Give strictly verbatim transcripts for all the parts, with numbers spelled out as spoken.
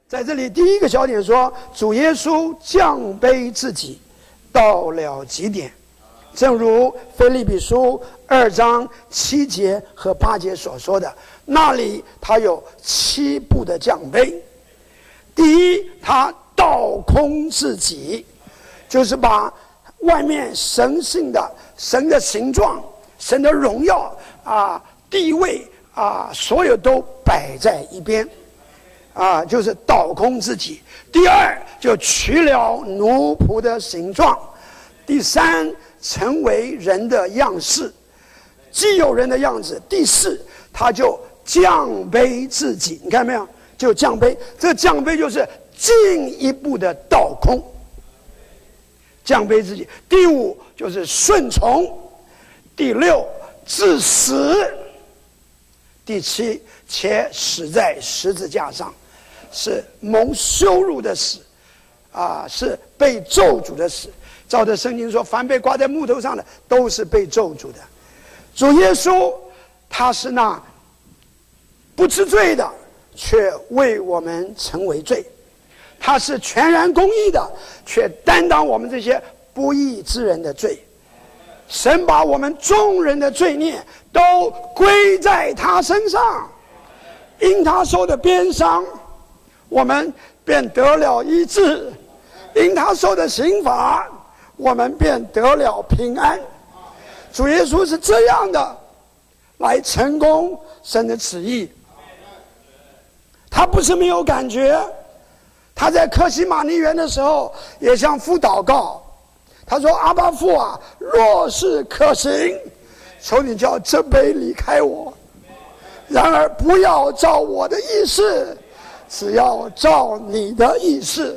在这里，第一个小点说，主耶稣降卑自己，到了极点，正如腓立比书二章七节和八节所说的，那里他有七步的降卑。第一，他倒空自己，就是把外面神性的神的形状、神的荣耀啊、地位啊，所有都摆在一边。啊，就是倒空自己。第二，就取了奴仆的形状。第三，成为人的样式，既有人的样子。第四，他就降卑自己。你看没有？就降卑。这个降卑就是进一步的倒空，降卑自己。第五，就是顺从。第六，致死。第七，且死在十字架上。是蒙羞辱的死，啊，是被咒诅的死。照着圣经说，凡被挂在木头上的，都是被咒诅的。主耶稣，他是那不知罪的，却为我们成为罪；他是全然公义的，却担当我们这些不义之人的罪。神把我们众人的罪孽都归在他身上，因他受的鞭伤，我们便得了医治；因他受的刑罚，我们便得了平安。主耶稣是这样的来成功神的旨意。他不是没有感觉，他在客西马尼园的时候也向父祷告，他说：阿爸父啊，若是可行，求你叫这杯离开我，然而不要照我的意思，只要照你的意思。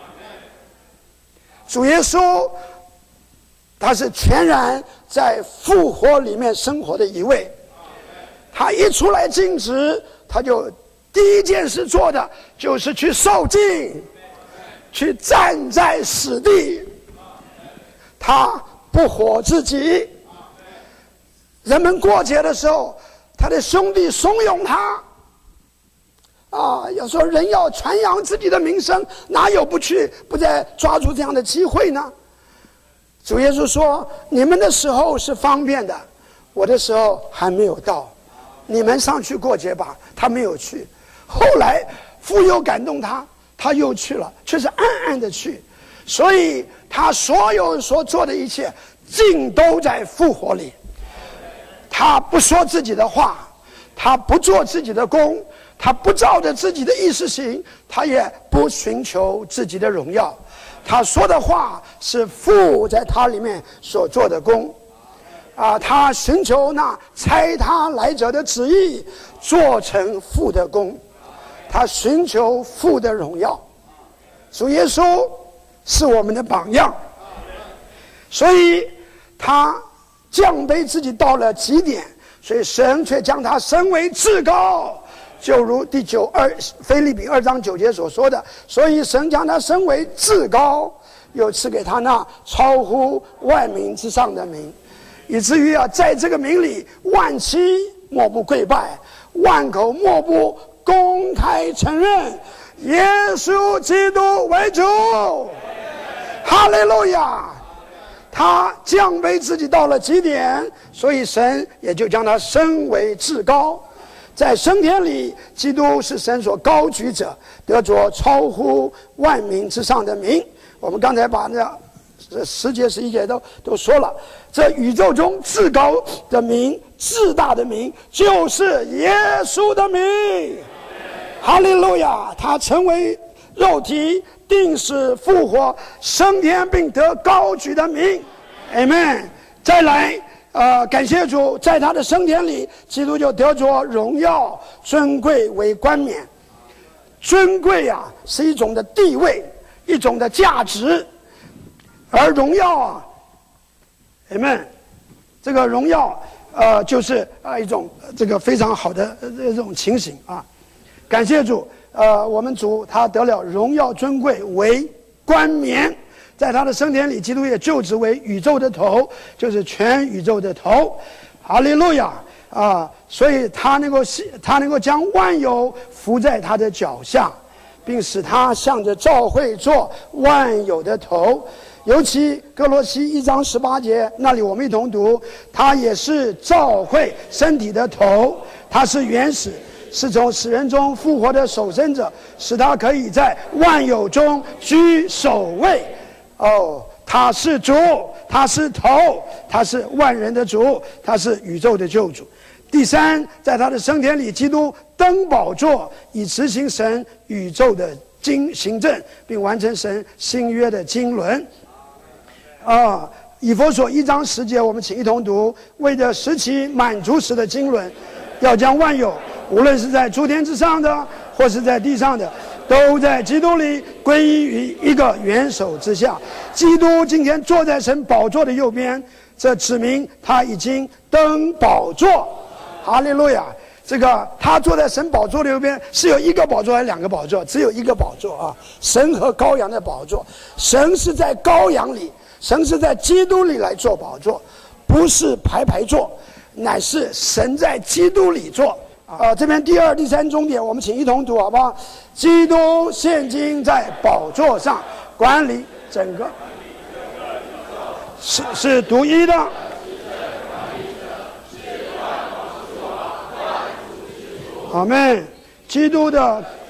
主耶稣他是全然在复活里面生活的一位，他一出来尽职，他就第一件事做的就是去受尽，去站在死地，他不活自己。人们过节的时候，他的兄弟怂恿他啊，要说人要传扬自己的名声，哪有不去不再抓住这样的机会呢？主耶稣说：你们的时候是方便的，我的时候还没有到，你们上去过节吧。他没有去，后来父又感动他，他又去了，却是暗暗的去。所以他所有所做的一切尽都在复活里。他不说自己的话，他不做自己的工，他不照着自己的意思行，他也不寻求自己的荣耀。他说的话是父在他里面所做的工啊，他寻求那差他来者的旨意，做成父的工，他寻求父的荣耀。主耶稣是我们的榜样，所以他降卑自己到了极点，所以神却将他升为至高，就如第九二腓立比二章九节所说的，所以神将他升为至高，又赐给他那超乎万民之上的名，以至于啊，在这个名里，万膝莫不跪拜，万口莫不公开承认耶稣基督为主。哈利路亚！他降卑自己到了极点，所以神也就将他升为至高。在升天里，基督是神所高举者，得着超乎万民之上的名。我们刚才把那这十节十一节都都说了，这宇宙中至高的名、至大的名，就是耶稣的名。哈利路亚！他成为肉体，定死复活，升天并得高举的名。Amen。再来。呃，感谢主，在他的升天里，基督就得着荣耀、尊贵为冠冕。尊贵啊，是一种的地位，一种的价值，而荣耀啊 ，Amen， 这个荣耀，呃，就是啊一种这个非常好的、呃、这种情形啊。感谢主，呃，我们主他得了荣耀、尊贵为冠冕。在他的升天里，基督也就职为宇宙的头，就是全宇宙的头。哈利路亚啊！所以他能够他能够将万有伏在他的脚下， 并使他向着教会做万有的头。尤其哥罗西一章十八节那里我们一同读，他也是教会身体的头，他是原始，是从死人中复活的守生者，使他可以在万有中居首位。哦，他是主，他是头，他是万人的主，他是宇宙的救主。第三，在他的升天里，基督登宝座，以执行神宇宙的经行政，并完成神新约的经纶。啊，以弗所一章十节，我们请一同读：为着使其满足时的经纶，要将万有，无论是在诸天之上的，或是在地上的，都在基督里归依于一个元首之下。基督今天坐在神宝座的右边，这指明他已经登宝座。哈利路亚！这个他坐在神宝座的右边，是有一个宝座还是两个宝座？只有一个宝座啊！神和羔羊的宝座，神是在羔羊里，神是在基督里来做宝座，不是排排坐，乃是神在基督里坐。啊，这边第二、第三重点，我们请一同读好不好？基督现今在宝座上管理整个，是是独一的。阿们。基督的